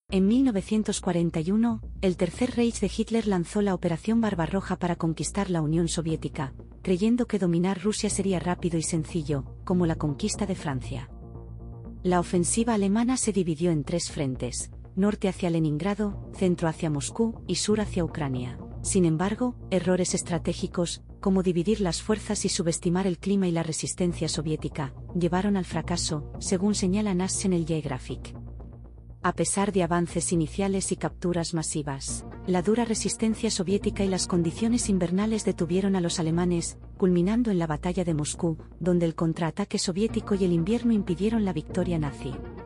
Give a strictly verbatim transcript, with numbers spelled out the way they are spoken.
En mil novecientos cuarenta y uno, el Tercer Reich de Hitler lanzó la Operación Barbarroja para conquistar la Unión Soviética, creyendo que dominar Rusia sería rápido y sencillo, como la conquista de Francia. La ofensiva alemana se dividió en tres frentes: norte hacia Leningrado, centro hacia Moscú y sur hacia Ucrania. Sin embargo, errores estratégicos, como dividir las fuerzas y subestimar el clima y la resistencia soviética, llevaron al fracaso, según señala National Geographic. A pesar de avances iniciales y capturas masivas, la dura resistencia soviética y las condiciones invernales detuvieron a los alemanes, culminando en la batalla de Moscú, donde el contraataque soviético y el invierno impidieron la victoria nazi.